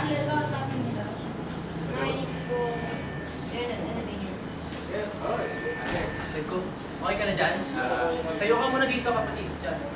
Okay ka na dyan? Tayo ka muna dito kapatid dyan.